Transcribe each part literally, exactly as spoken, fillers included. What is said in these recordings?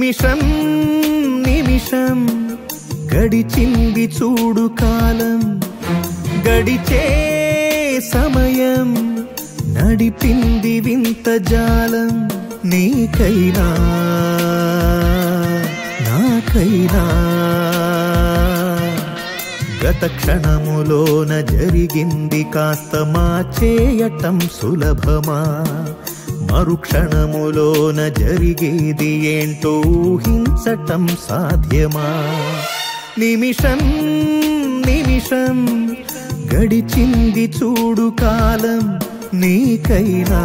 నిమిషం నిమిషం గడిచింది చూడు కాలం, గడిచే సమయం నడిపింది వింత జాలం. నీకైనా నాకైనా గత క్షణములోన జరిగింది కాస్త మార్చేయటం సులభమా, మరుక్షణములోన జరిగేది ఏంటో ఊహించటం సాధ్యమా. నిమిషం నిమిషం గడిచింది చూడు కాలం, నీకైనా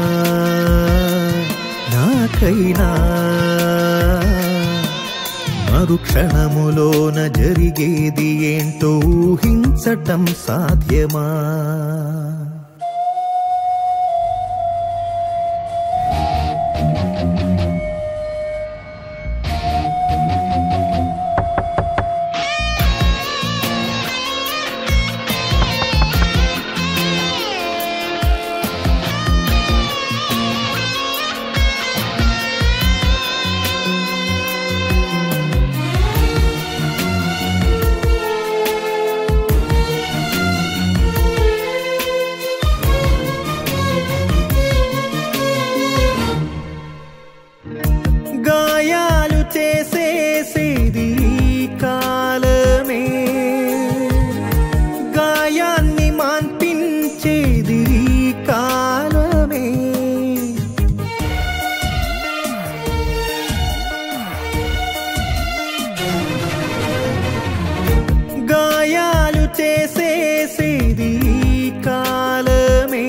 నాకైనా మరుక్షణములోన జరిగేది ఏంటో ఊహించటం సాధ్యమా. గాయాలు చేసేసేది కాలమే, గాయాన్ని మాన్పించేది కాలమే. గాయాలు చేసేసేది కాలమే,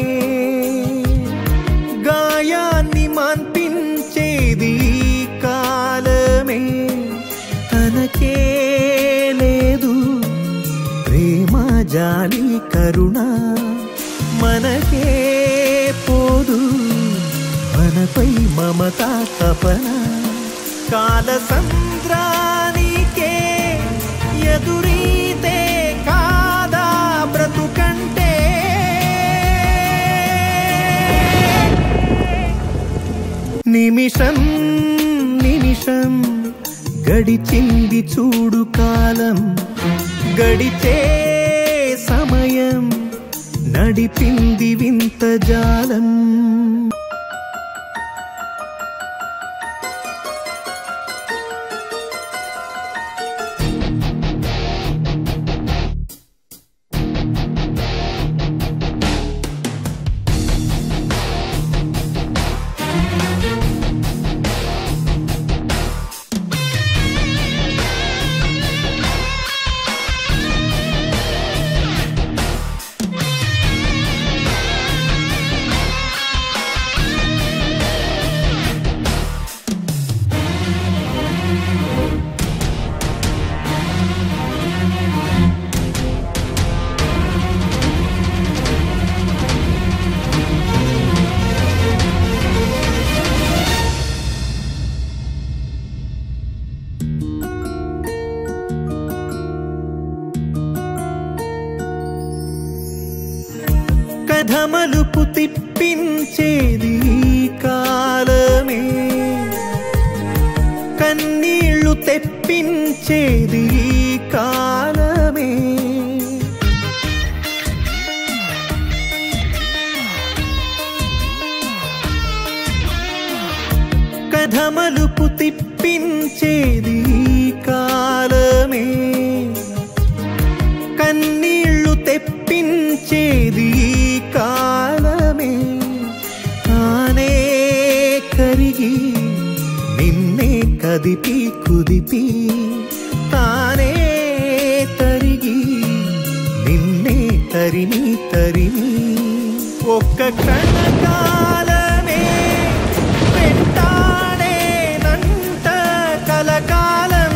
గాయాన్ని మాన్పించేది కాలమే. తనకే లేదు ప్రేమ జాలి కరుణ, మనకే పోదు మనపై మమతా తపన. కాల సంద్రానికే ఎదురీతే కాదా బ్రతుకంటే. నిమిషం నిమిషం గడిచింది చూడు కాలం, గడిచే సమయం నడిపింది వింత జాలం. కథమలుపు తిప్పించేది కాలమే, కన్నీళ్లు తెప్పించేది కాలమే. కథమలుపు తిప్పించేది కాలమే, కన్నీళ్లు తెప్పించేది కాలమే. తానే కరిగి నిన్నే కదిపి కుదిపి, తానే తరిగి నిన్నే తరిమి తరిమి. ఒక్క క్షణకాలమే వెంటాడేనంట కలకాలం.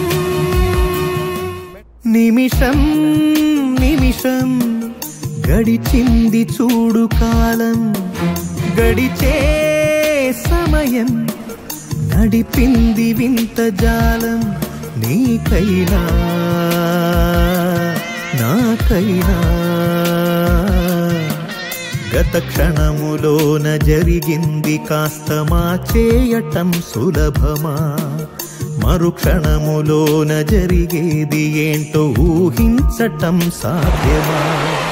నిమిషం నిమిషం గడిచింది చూడు కాలం, గడిచే సమయం నడిపింది వింత జాలం. నీకైనా నాకైనా గత క్షణములోన జరిగింది కాస్త మార్చేయటం సులభమా, మరుక్షణములోన జరిగేది ఏంటో ఊహించటం సాధ్యమా?